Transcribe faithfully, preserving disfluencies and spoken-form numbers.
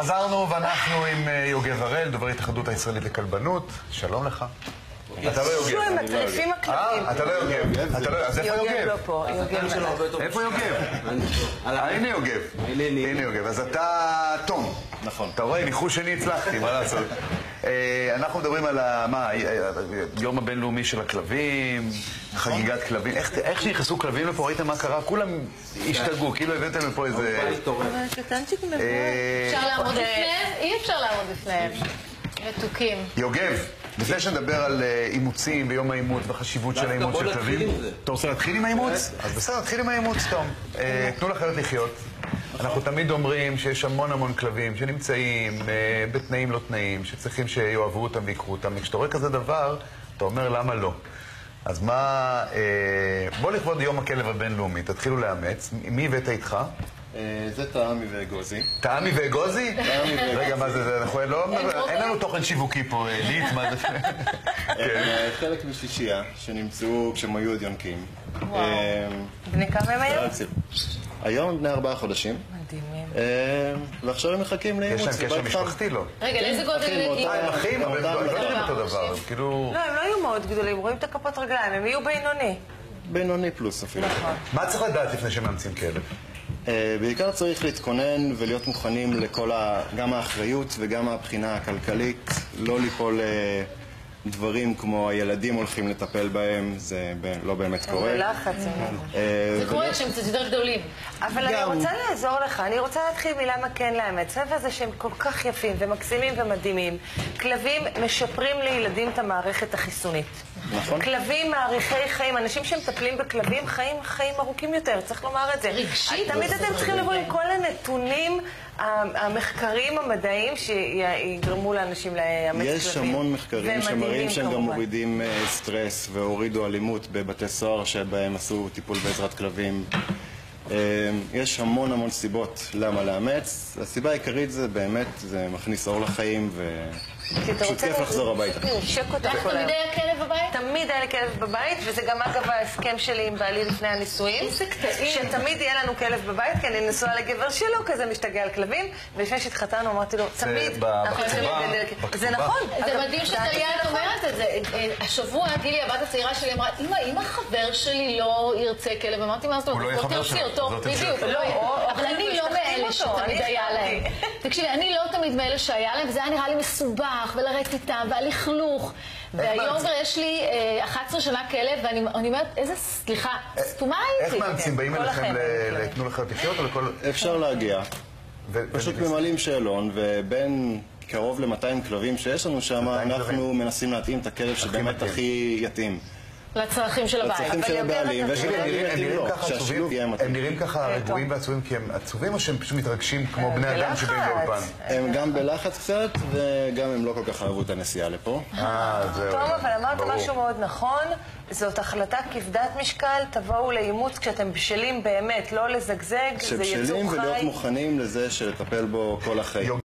חזרנו ואנחנו עם יוגב הראל, דובר התאחדות הישראלית לכלבנות. שלום לך. אתה לא יוגב. שו, הם מטריפים הכלבים. אתה לא יוגב. אז איפה יוגב? יוגב לא פה. איפה יוגב? הנה יוגב. הנה יוגב. אז אתה תום. נכון. אתה רואה, ניחוש שני הצלחתי, מה לעשות? אנחנו מדברים על היום הבינלאומי של הכלבים, חגיגת כלבים. איך שנכנסו כלבים לפה, ראיתם מה קרה? כולם השתגעו, כאילו הבאתם לפה איזה... אבל קטנצ'יק מבוא. אפשר לעמוד בפניהם? אי אפשר לעמוד בפניהם. מתוקים. יוגב, לפני שנדבר על אימוצים ויום האימוץ והחשיבות של האימוץ של כלבים, אתה רוצה להתחיל עם האימוץ? אז בסדר, נתחיל עם האימוץ, תום. תנו לחיות לחיות. אנחנו תמיד אומרים שיש המון המון כלבים שנמצאים בתנאים לא תנאים, שצריכים שיואבו אותם ויקחו אותם. וכשאתה רואה כזה דבר, אתה אומר למה לא. אז מה... בוא לכבוד יום הכלב הבינלאומי, תתחילו לאמץ. מי הבאת איתך? זה טעמי ואגוזי. טעמי ואגוזי? טעמי ואגוזי. רגע, מה זה? אנחנו לא... אין לנו תוכן שיווקי פה, ליט, מה זה? חלק משישייה שנמצאו כשהם היו עוד יונקים. וואו. בני כמה הם היום? היום בני ארבעה חודשים. מדהימים. ועכשיו הם מחכים לאימוץ. יש להם קשר משפחתי, לא? רגע, לאיזה גודל הם? אה, הם אחים, אבל הם לא יודעים אותו דבר, כאילו... לא, הם לא יהיו מאוד גדולים, רואים את הכפות רגליים, הם יהיו בינוני. בינוני פלוס אפילו. נכון. מה צריך לדעת לפני שמאמצים כלב? בעיקר צריך להתכונן ולהיות מוכנים לכל ה... גם האחריות וגם הבחינה הכלכלית, לא ליפול דברים כמו הילדים הולכים לטפל בהם, זה לא באמת קורה. זה לחץ. זה קורה כשהם קצת יותר גדולים. אבל אני רוצה לעזור לך, אני רוצה להתחיל מלמה כן לאמץ. סביב הזה שהם כל כך יפים ומקסימים ומדהימים. כלבים משפרים לילדים את המערכת החיסונית. נכון. כלבים מעריכי חיים, אנשים שמטפלים בכלבים חיים חיים ארוכים יותר, צריך לומר את זה. רגשית. תמיד אתם צריכים לבוא עם כל הנתונים, המחקרים המדעיים שיגרמו לאנשים לאמץ כלבים. יש המון מחקרים שמראים שהם גם מורידים סטרס והורידו אלימות בבתי סוהר שבהם עשו טיפול בעזרת כלבים. יש המון המון סיבות למה לאמץ. הסיבה העיקרית זה באמת, זה מכניס אור לחיים ופשוט כיף לחזור הביתה. לך תמיד היה כלב בבית? תמיד היה לי כלב בבית, וזה גם אגב ההסכם שלי עם בעלי לפני הנישואים. איזה קטעים. שתמיד יהיה לנו כלב בבית, כי אני נשואה לגבר שלו, כזה משתגע על כלבים, ולפני שהתחתנו אמרתי לו, תמיד... זה נכון. זה מדהים שטליה אומרת את זה. השבוע גילי, הבת הצעירה שלי, אמרה, אמא, אם החבר שלי לא ירצה כלב, אמרתי, מה זאת אומרת? הוא לא יהיה חבר שלו. בדיוק, אבל אני לא מאלה שתמיד היה להם. תקשיבי, אני לא תמיד מאלה שהיה להם, וזה היה נראה לי מסובך, ולרדת איתם, והלכלוך. והיום כבר יש לי אחת עשרה שנה כלב, ואני אומרת, איזה, סליחה, סתומה הייתי. איך מאמצים? באים אליכם לתנו לחיות לחיות או לכל... אפשר להגיע. פשוט ממלאים שאלון, ובין קרוב ל-מאתיים כלבים שיש לנו שם, אנחנו מנסים להתאים את הכלב שבאמת הכי יתאים. לצרכים של הבית. לצרכים של הבעלים, הם נראים ככה רגועים ועצובים כי הם עצובים או שהם פשוט מתרגשים כמו בני אדם שבאים לאולפן? הם גם בלחץ קצת וגם הם לא כל כך אהבו את הנסיעה לפה. אה, זהו. טוב, אבל אמרת משהו מאוד נכון, זאת החלטה כבדת משקל, תבואו לאימוץ כשאתם בשלים באמת, לא לזגזג, זה יצור חי. כשבשלים ולהיות מוכנים לזה שלטפל בו כל החיים.